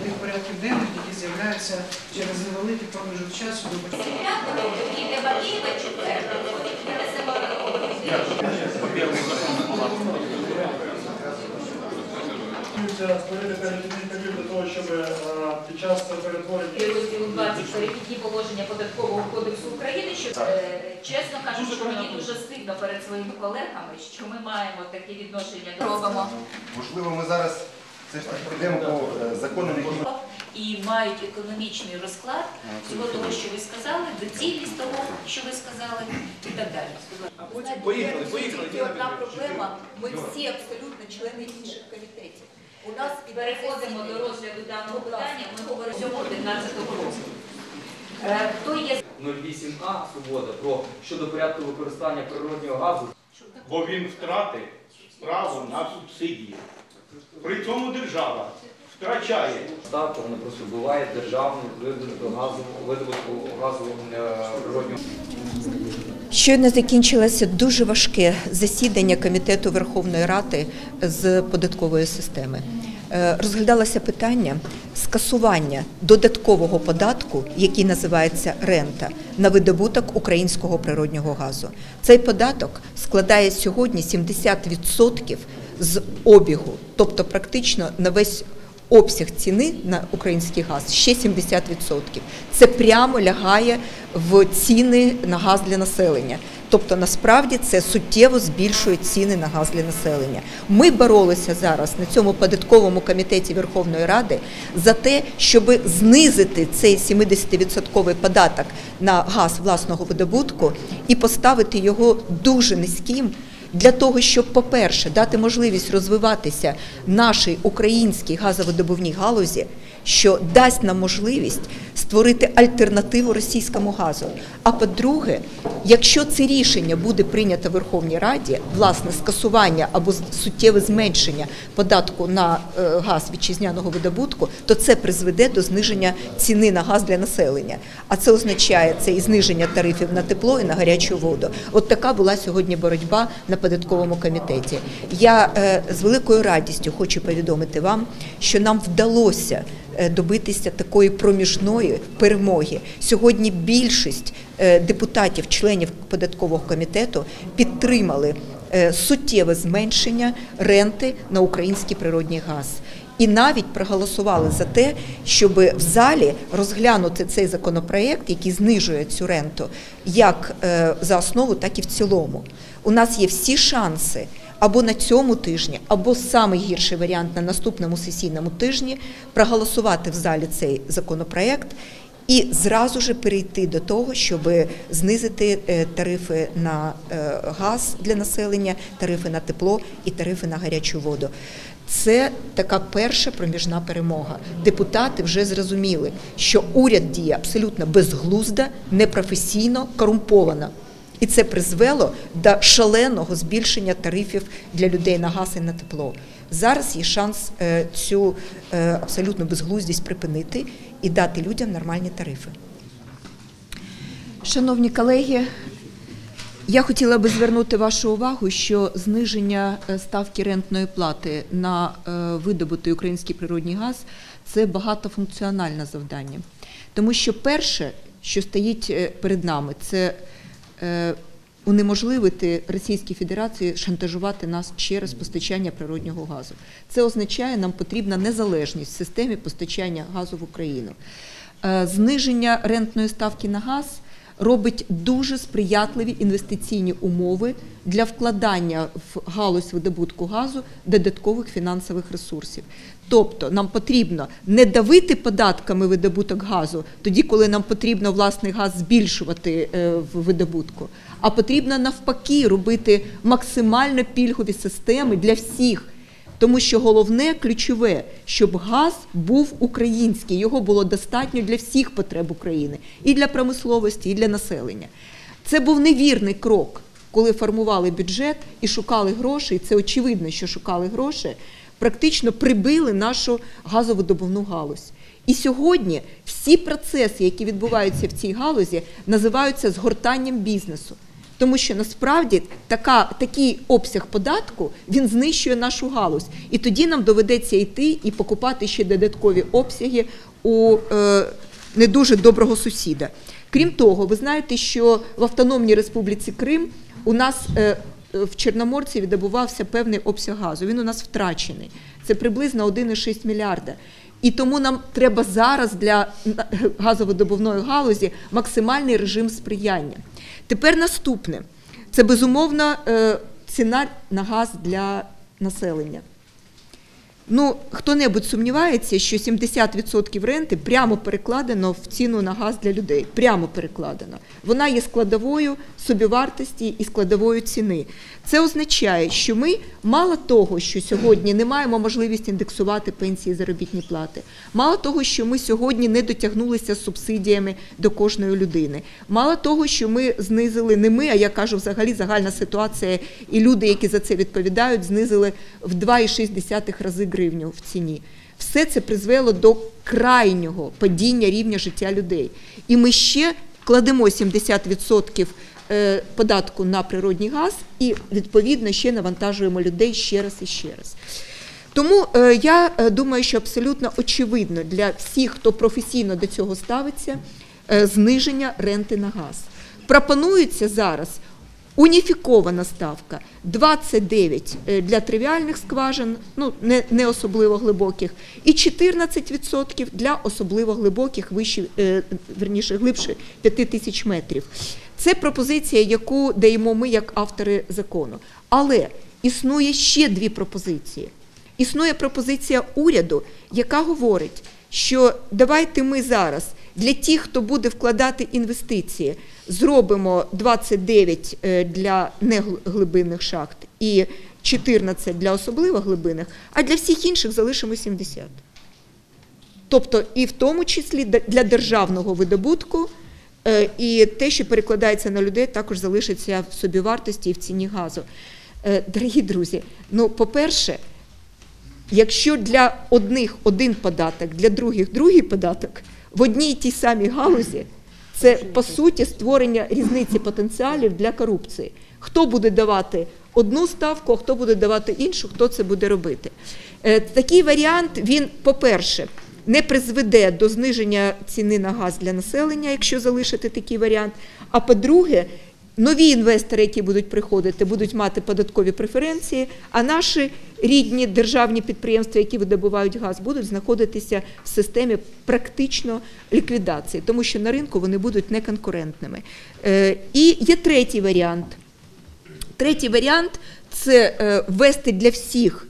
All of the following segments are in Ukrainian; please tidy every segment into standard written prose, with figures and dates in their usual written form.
тих порядків денних, які з'являються через невеликий проміжок часу до початку. Для того, щоб під час перетворення розділу 20 перехідні положення Податкового кодексу України, що, чесно кажучи, мені дуже стидно перед своїми колегами, що ми маємо таке відношення до робимо. Можливо, ми зараз все ж таки прийдемо по законам, які і мають економічний розклад всього того, що ви сказали, доцільність того, що ви сказали, і так далі. Тільки одна проблема, ми всі абсолютно члени інших комітетів. У нас Переходимо до розгляду даного питання, ми говоримо 11-го року. Хто є 08А «Свобода» щодо порядку використання природнього газу. бо він втратив право на субсидії. При цьому держава втрачає. Ставка, вона просто вбиває державну видобутку газу природнього. Щойно закінчилося дуже важке засідання Комітету Верховної Ради з податкової системи. Розглядалося питання скасування додаткового податку, який називається рента, на видобуток українського природнього газу. Цей податок складає сьогодні 70% з обігу, тобто практично на весь обсяг ціни на український газ ще 70%. Це прямо лягає в ціни на газ для населення. Тобто, насправді, це суттєво збільшує ціни на газ для населення. Ми боролися зараз на цьому податковому комітеті Верховної Ради за те, щоб знизити цей 70% податок на газ власного видобутку і поставити його дуже низьким, для того, щоб, по-перше, дати можливість розвиватися нашій українській газовидобувній галузі, що дасть нам можливість створити альтернативу російському газу. А по-друге, якщо це рішення буде прийнято в Верховній Раді, власне, скасування або суттєве зменшення податку на газ вітчизняного видобутку, то це призведе до зниження ціни на газ для населення. А це означає і зниження тарифів на тепло і на гарячу воду. От така була сьогодні боротьба на податковому комітеті. Я з великою радістю хочу повідомити вам, що нам вдалося добитися такої проміжної перемоги. Сьогодні більшість депутатів, членів податкового комітету підтримали суттєве зменшення ренти на український природний газ. І навіть проголосували за те, щоб в залі розглянути цей законопроект, який знижує цю ренту, як за основу, так і в цілому. У нас є всі шанси або на цьому тижні, або самий гірший варіант на наступному сесійному тижні проголосувати в залі цей законопроект і зразу ж перейти до того, щоб знизити тарифи на газ для населення, тарифи на тепло і тарифи на гарячу воду. Це така перша проміжна перемога. Депутати вже зрозуміли, що уряд діє абсолютно безглуздо, непрофесійно, корумповано. І це призвело до шаленого збільшення тарифів для людей на газ і на тепло. Зараз є шанс цю абсолютно безглуздість припинити і дати людям нормальні тарифи. Шановні колеги, я хотіла би звернути вашу увагу, що зниження ставки рентної плати на видобутий український природний газ – це багатофункціональне завдання. Тому що перше, що стоїть перед нами, це унеможливити Російській Федерації шантажувати нас через постачання природнього газу. Це означає, нам потрібна незалежність в системі постачання газу в Україну. Зниження рентної ставки на газ робить дуже сприятливі інвестиційні умови для вкладання в галузь видобутку газу додаткових фінансових ресурсів. Тобто нам потрібно не давити податками видобуток газу, тоді, коли нам потрібно власний газ збільшувати в видобутку, а потрібно навпаки робити максимально пільгові системи для всіх. Тому що головне, ключове, щоб газ був український, його було достатньо для всіх потреб України, і для промисловості, і для населення. Це був невірний крок, коли формували бюджет і шукали гроші, і це очевидно, що шукали гроші, практично прибили нашу газовидобувну галузь. І сьогодні всі процеси, які відбуваються в цій галузі, називаються згортанням бізнесу. Тому що насправді такий обсяг податку, він знищує нашу галузь. І тоді нам доведеться йти і покупати ще додаткові обсяги у не дуже доброго сусіда. Крім того, ви знаєте, що в Автономній Республіці Крим у нас в Чорноморці видобувався певний обсяг газу. Він у нас втрачений. Це приблизно 1,6 мільярда. І тому нам треба зараз для газовидобувної галузі максимальний режим сприяння. Тепер наступне. Це, безумовно, ціна на газ для населення. Ну, хто-небудь сумнівається, що 70% ренти прямо перекладено в ціну на газ для людей. Прямо перекладено. Вона є складовою собівартості і складовою ціни. Це означає, що ми мало того, що сьогодні не маємо можливості індексувати пенсії і заробітні плати, мало того, що ми сьогодні не дотягнулися з субсидіями до кожної людини, мало того, що ми знизили, не ми, а я кажу взагалі загальна ситуація, і люди, які за це відповідають, знизили в 2,6 рази гривню в ціні. Все це призвело до крайнього падіння рівня життя людей. І ми ще кладемо 70% податку на природний газ і, відповідно, ще навантажуємо людей ще раз і ще раз. Тому я думаю, що абсолютно очевидно для всіх, хто професійно до цього ставиться, зниження ренти на газ. Пропонується зараз уніфікована ставка 29 для тривіальних скважин, ну, не особливо глибоких, і 14% для особливо глибоких, глибше 5000 метрів. Це пропозиція, яку даємо ми як автори закону. Але існує ще дві пропозиції. Існує пропозиція уряду, яка говорить, що давайте ми зараз для тих, хто буде вкладати інвестиції, зробимо 29 для неглибинних шахт і 14 для особливо глибинних, а для всіх інших залишимо 70. Тобто і в тому числі для державного видобутку, і те, що перекладається на людей, також залишиться в собівартості і в ціні газу. Дорогі друзі, ну, по-перше, якщо для одних один податок, для других другий податок, в одній і тій самій галузі, це, по суті, створення різниці потенціалів для корупції. Хто буде давати одну ставку, а хто буде давати іншу, хто це буде робити. Такий варіант, він, по-перше, не призведе до зниження ціни на газ для населення, якщо залишити такий варіант. А по-друге, нові інвестори, які будуть приходити, будуть мати податкові преференції, а наші рідні державні підприємства, які видобувають газ, будуть знаходитися в системі практично ліквідації, тому що на ринку вони будуть неконкурентними. І є третій варіант. Третій варіант – це ввести для всіх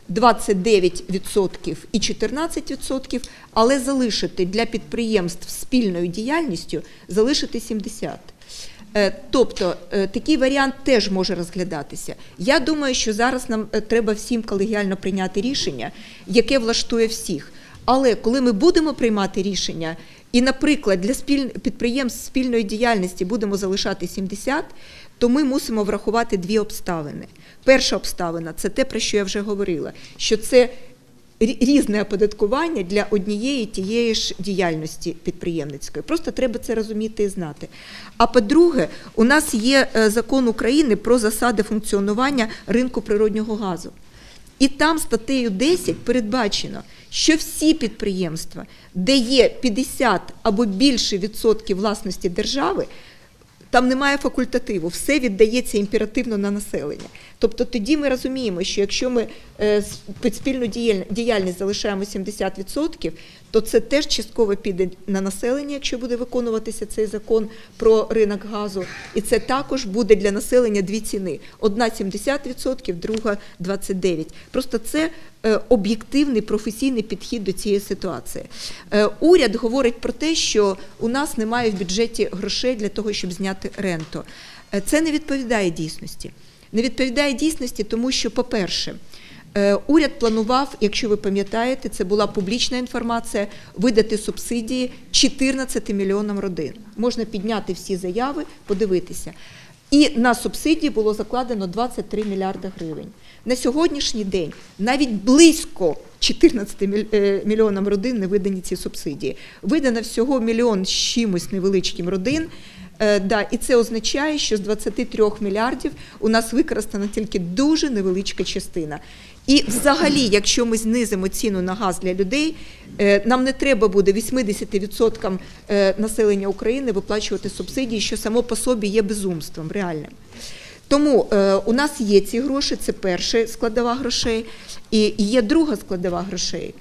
29% і 14%, але залишити для підприємств з спільною діяльністю, залишити 70%. Тобто такий варіант теж може розглядатися. Я думаю, що зараз нам треба всім колегіально прийняти рішення, яке влаштує всіх. Але коли ми будемо приймати рішення, і, наприклад, для підприємств спільної діяльності будемо залишати 70%, то ми мусимо врахувати дві обставини. Перша обставина – це те, про що я вже говорила, що це різне оподаткування для однієї тієї ж діяльності підприємницької. Просто треба це розуміти і знати. А по-друге, у нас є закон України про засади функціонування ринку природнього газу. І там статтею 10 передбачено, що всі підприємства, де є 50 або більше відсотків власності держави, там немає факультативу, все віддається імперативно на населення. Тобто тоді ми розуміємо, що якщо ми під спільну діяльність залишаємо 70%, то це теж частково піде на населення, якщо буде виконуватися цей закон про ринок газу. І це також буде для населення дві ціни. Одна 70%, друга 29%. Просто це об'єктивний професійний підхід до цієї ситуації. Уряд говорить про те, що у нас немає в бюджеті грошей для того, щоб зняти ренту. Це не відповідає дійсності. Не відповідає дійсності, тому що, по-перше, уряд планував, якщо ви пам'ятаєте, це була публічна інформація, видати субсидії 14 мільйонам родин. Можна підняти всі заяви, подивитися. І на субсидії було закладено 23 мільярди гривень. На сьогоднішній день навіть близько 14 мільйонам родин не видані ці субсидії. Видано всього мільйон з чимось невеличким родин. Да, і це означає, що з 23 мільярдів у нас використана тільки дуже невеличка частина. І взагалі, якщо ми знизимо ціну на газ для людей, нам не треба буде 80% населення України виплачувати субсидії, що само по собі є безумством реальним. Тому у нас є ці гроші, це перша складова грошей, і є друга складова грошей.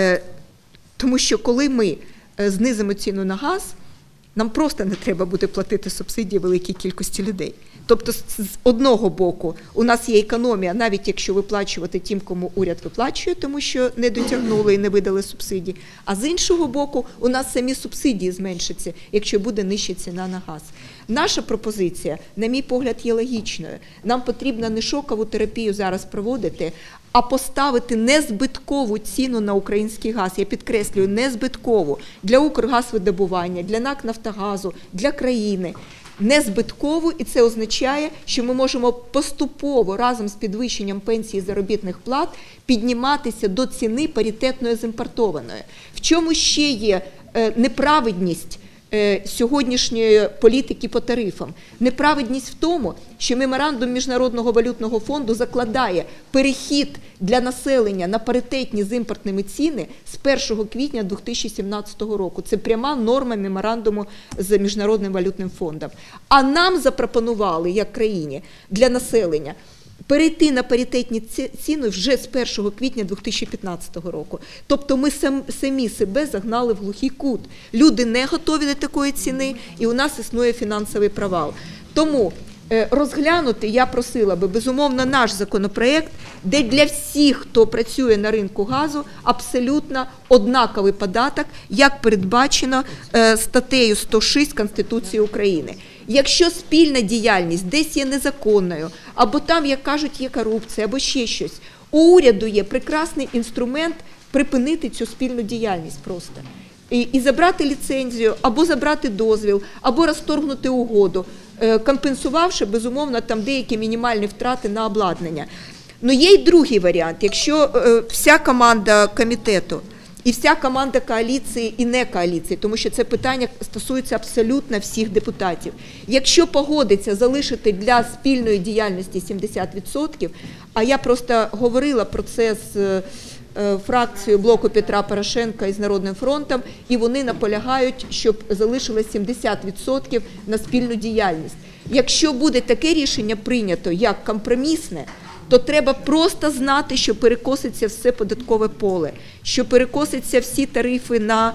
Тому що коли ми знизимо ціну на газ, нам просто не треба буде платити субсидії великій кількості людей. Тобто, з одного боку, у нас є економія, навіть якщо виплачувати тим, кому уряд виплачує, тому що не дотягнули і не видали субсидії, а з іншого боку, у нас самі субсидії зменшаться, якщо буде нижча ціна на газ. Наша пропозиція, на мій погляд, є логічною. Нам потрібно не шокову терапію зараз проводити, а поставити незбиткову ціну на український газ, я підкреслюю, незбиткову, для Укргазвидобування, для НАК «Нафтогазу», для країни. Незбиткову, і це означає, що ми можемо поступово разом з підвищенням пенсій і заробітних плат підніматися до ціни паритетної з імпортованої. В чому ще є неправедність сьогоднішньої політики по тарифам? Неправедність в тому, що меморандум Міжнародного валютного фонду закладає перехід для населення на паритетні з імпортними ціни з 1 квітня 2017 року. Це пряма норма меморандуму з Міжнародним валютним фондом. А нам запропонували, як країні, для населення перейти на паритетні ціни вже з 1 квітня 2015 року. Тобто ми самі себе загнали в глухий кут. Люди не готові до такої ціни, і у нас існує фінансовий провал. Тому розглянути я просила би, безумовно, наш законопроект, де для всіх, хто працює на ринку газу, абсолютно однаковий податок, як передбачено статтею 106 Конституції України. Якщо спільна діяльність десь є незаконною, або там, як кажуть, є корупція, або ще щось, у уряду є прекрасний інструмент припинити цю спільну діяльність просто. І забрати ліцензію, або забрати дозвіл, або розторгнути угоду, компенсувавши, безумовно, там деякі мінімальні втрати на обладнання. Ну, є й другий варіант. Якщо вся команда комітету і вся команда коаліції і не коаліції, тому що це питання стосується абсолютно всіх депутатів. Якщо погодиться залишити для спільної діяльності 70%, а я просто говорила про це з фракцією блоку Петра Порошенка і з Народним фронтом, і вони наполягають, щоб залишилось 70% на спільну діяльність. Якщо буде таке рішення прийнято як компромісне, то треба просто знати, що перекоситься все податкове поле, що перекоситься всі тарифи на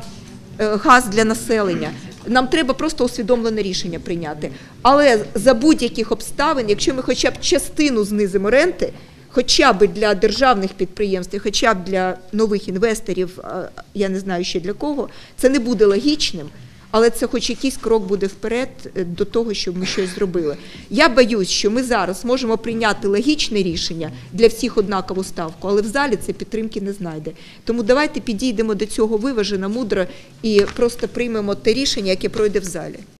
газ для населення. Нам треба просто усвідомлене рішення прийняти. Але за будь-яких обставин, якщо ми хоча б частину знизимо ренти, хоча б для державних підприємств, хоча б для нових інвесторів, я не знаю ще для кого, це не буде логічним, але це хоч якийсь крок буде вперед до того, щоб ми щось зробили. Я боюсь, що ми зараз можемо прийняти логічне рішення для всіх однакову ставку, але в залі це підтримки не знайде. Тому давайте підійдемо до цього виважено, мудро і просто приймемо те рішення, яке пройде в залі.